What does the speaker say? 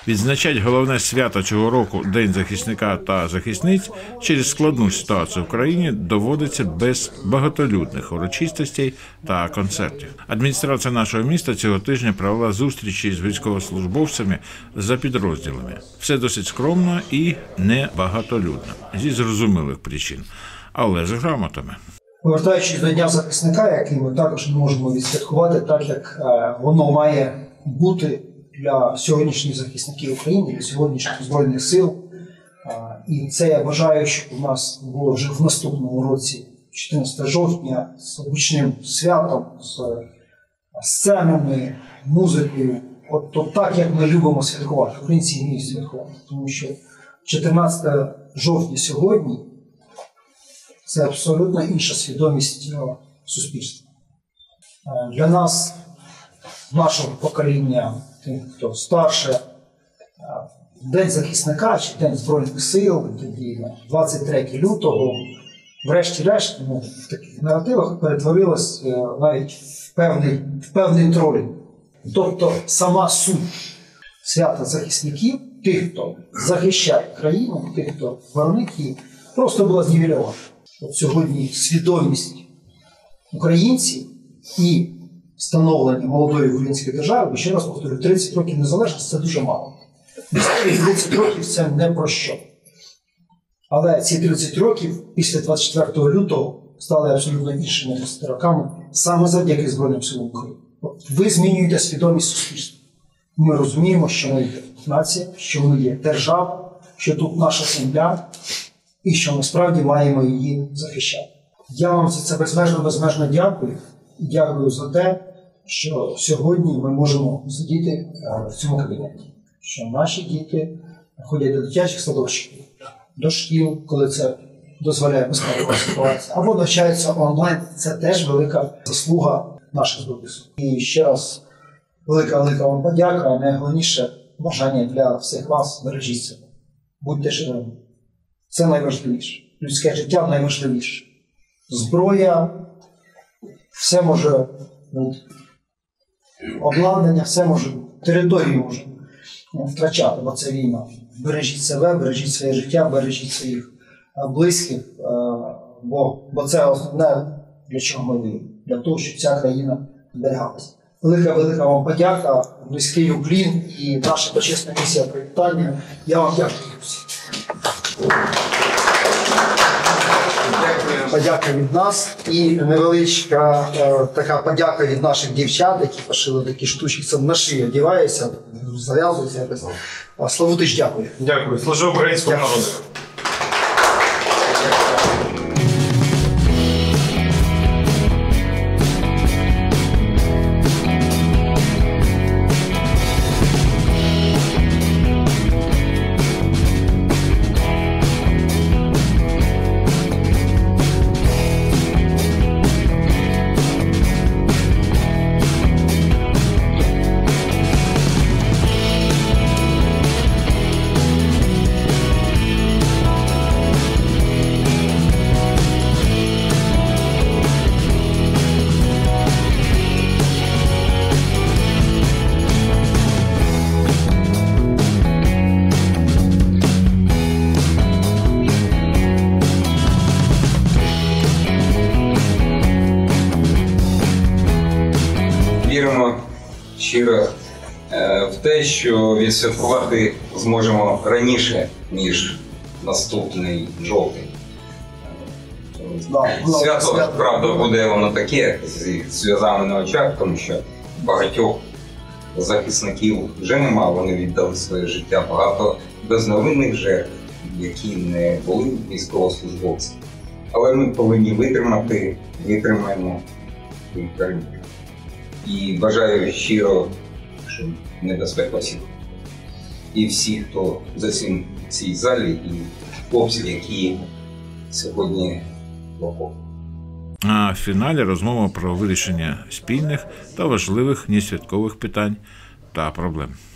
Відзначать головне свято цього року – День захисника та захисниць – через складну ситуацію в країні доводиться без багатолюдних урочистостей та концертів. Адміністрація нашого міста цього тижня провела зустрічі з військовослужбовцями за підрозділами. Все досить скромно і не багатолюдно, зі зрозумілих причин, але з грамотами. Повертаючись до Дня захисника, який ми також не можемо відсвяткувати так, як воно має бути для сьогоднішніх захисників України, для сьогоднішніх Збройних сил. І це я бажаю, щоб у нас було вже в наступному році, 14 жовтня, з гучним святом, з сценами, музикою. От так, як ми любимо святкувати, українці вміють святкувати. Тому що 14 жовтня сьогодні – це абсолютно інша свідомість суспільства. Для нас, нашого покоління, тим, хто старше, День захисника чи День Збройних сил, тоді 23 лютого, врешті-решт, в таких наративах перетворилось навіть в певний тролінг. Тобто сама суть свята захисників, тих, хто захищає країну, тих, хто боронить її, просто була знівельована. От сьогодні свідомість українців і становлення молодої української держави, бо ще раз повторюю, 30 років незалежності – це дуже мало. 30 років – це не про що. Але ці 30 років після 24 лютого стали абсолютно іншими 30 роками саме завдяки Збройним силам України. Ви змінюєте свідомість суспільства. Ми розуміємо, що ми є нація, що ми є держава, що тут наша земля і що ми справді маємо її захищати. Я вам за це безмежно дякую. І дякую за те, що сьогодні ми можемо сидіти в цьому кабінеті. Що наші діти ходять до дитячих садочків, до шкіл, коли це дозволяє безпекова ситуація, або навчаються онлайн. Це теж велика заслуга наших Збройних сил. І ще раз велика вам подяка, а найголовніше бажання для всіх вас: бережіть себе. Будьте живими. Це найважливіше. Людське життя найважливіше. Зброя, все може бути. Обладнання, все може бути. Територію може втрачати, бо це війна. Бережіть себе, бережіть своє життя, бережіть своїх близьких, бо це основне, для чого ми воюємо. Для того, щоб ця країна зберігалася. Велика вам подяка, близький уклін і наша почесна місія привітання. Я вам дякую. Подяка від нас і невеличка така подяка від наших дівчат, які пошили такі штучки. Це на шиї одягається, зав'язується якось. Славутич, дякую. Дякую. Служу українському народу. Віримо щиро в те, що відсвяткувати зможемо раніше, ніж наступний жовтень. Свято, правда, буде воно таке, зі сльозами на очах, тому що багатьох захисників вже нема, вони віддали своє життя. Багато безневинних жертв, які не були військовослужбовці. Але ми повинні витримаємо і перемогти. І бажаю щиро, щоб небезпека всіх. І всі, хто за цим в цій залі, і хлопців, які сьогодні в окопі. А в фіналі розмова про вирішення спільних та важливих несвяткових питань та проблем.